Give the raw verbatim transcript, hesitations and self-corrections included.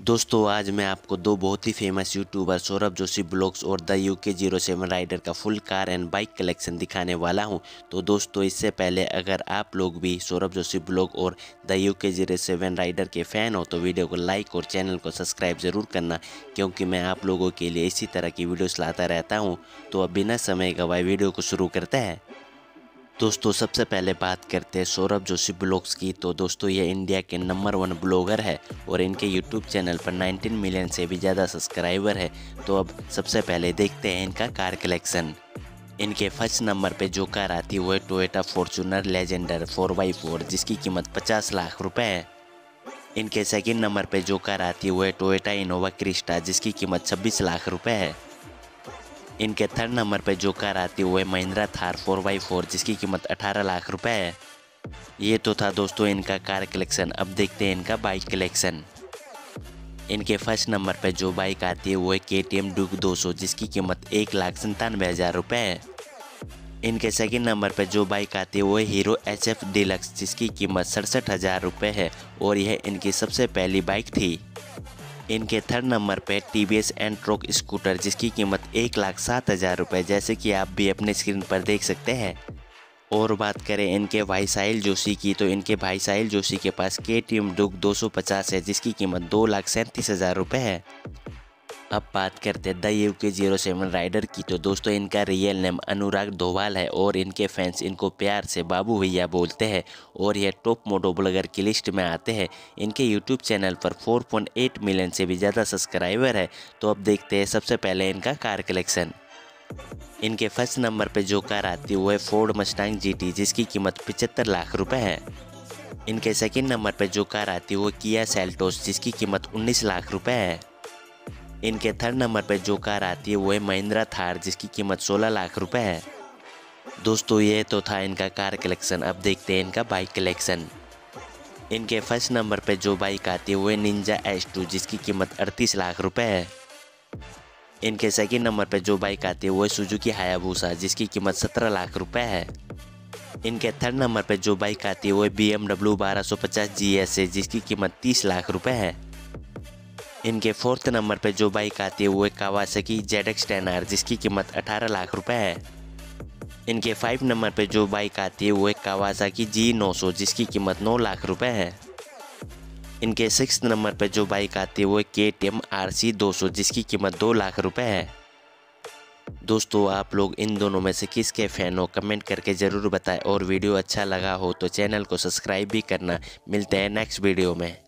दोस्तों आज मैं आपको दो बहुत ही famous YouTuber Saurabh Joshi vlogs और the UK zero seven rider का full car and bike collection दिखाने वाला हूं। तो दोस्तों इससे पहले अगर आप लोग भी सौरभ जोशी ब्लॉग और the UK zero seven rider के फ़ैन हो तो वीडियो को लाइक और चैनल को सब्सक्राइब ज़रूर करना, क्योंकि मैं आप लोगों के लिए इसी तरह की वीडियोस लाता रहता हूँ। तो अब बिना समय गवाए वीडियो को शुरू करते हैं। दोस्तों सबसे पहले बात करते हैं सौरभ जोशी ब्लॉग्स की। तो दोस्तों ये इंडिया के नंबर वन ब्लॉगर है और इनके यूट्यूब चैनल पर उन्नीस मिलियन से भी ज़्यादा सब्सक्राइबर है। तो अब सबसे पहले देखते हैं इनका कार कलेक्शन। इनके फर्स्ट नंबर पे जो कार आती है वो है Toyota Fortuner Legender four by four, जिसकी कीमत पचास लाख रुपए है। इनके सेकंड नंबर पे जो कार आती है वो है टोयोटा इनोवा क्रिस्टा, जिसकी कीमत छब्बीस लाख रुपए है। इनके थर्ड नंबर पे जो कार आती है वो है Mahindra Thar four by four, जिसकी कीमत अठारह लाख रुपए है। ये तो था दोस्तों इनका कार कलेक्शन। अब देखते हैं इनका बाइक कलेक्शन। इनके फर्स्ट नंबर पे जो बाइक आती है वो है के टी एम ड्यूक दो सौ, जिसकी कीमत एक लाख संतानवे हज़ार रुपये है। इनके सेकंड नंबर पे जो बाइक आती है वो है हीरो एच एफ डिलक्स, जिसकी कीमत सड़सठ हज़ार रुपये है और यह इनकी सबसे पहली बाइक थी। इनके थर्ड नंबर पे T V S Ntorq scooter, जिसकी कीमत एक लाख सात हज़ार रुपये, जैसे कि आप भी अपने स्क्रीन पर देख सकते हैं। और बात करें इनके भाई साहिल जोशी की, तो इनके भाई साहिल जोशी के पास के टी एम ड्यूक दो सौ पचास है, जिसकी कीमत दो लाख सैंतीस हज़ार रुपये है। अब बात करते हैं the UK zero seven rider की। तो दोस्तों इनका रियल नेम अनुराग धोवाल है और इनके फैंस इनको प्यार से बाबू भैया बोलते हैं और यह टॉप मोटो ब्लॉगर की लिस्ट में आते हैं। इनके यूट्यूब चैनल पर चार पॉइंट आठ मिलियन से भी ज़्यादा सब्सक्राइबर है। तो अब देखते हैं सबसे पहले इनका कार कलेक्शन। इनके फर्स्ट नंबर पर जो कार आती है वो है फोर्ड मस्टैंग जी टी, जिसकी कीमत पचहत्तर लाख रुपये है। इनके सेकेंड नंबर पर जो कार आती है वो किया सेल्टोस, जिसकी कीमत उन्नीस लाख रुपये है। इनके थर्ड नंबर पर जो कार आती है वो है महिंद्रा थार, जिसकी कीमत सोलह लाख रुपए है। दोस्तों ये तो था इनका कार कलेक्शन। अब देखते हैं इनका बाइक कलेक्शन। इनके फर्स्ट नंबर पर जो बाइक आती है वो है निंजा एच टू, जिसकी कीमत अड़तीस लाख रुपए है। इनके सेकंड नंबर पर जो बाइक आती है वो है सुजुकी हायाबुसा, जिसकी कीमत सत्रह लाख रुपए है। इनके थर्ड नंबर पर जो बाइक आती है वो है बी एम डब्ल्यू बारह सौ पचास जी एस है, जिसकी कीमत तीस लाख रुपए है। इनके फोर्थ नंबर पे जो बाइक आती है वो है Kawasaki Z X ten R, जिसकी कीमत अठारह लाख रुपए है। इनके फाइव नंबर पे जो बाइक आती है वो है कावासाकी जी नौ सौ, जिसकी कीमत नौ लाख रुपए है। इनके सिक्स नंबर पे जो बाइक आती है वो है के टी एम आर सी दो सौ, जिसकी कीमत दो लाख रुपए है। दोस्तों आप लोग इन दोनों में से किसके फ़ैन हो कमेंट करके ज़रूर बताएं और वीडियो अच्छा लगा हो तो चैनल को सब्सक्राइब भी करना। मिलते हैं नेक्स्ट वीडियो में।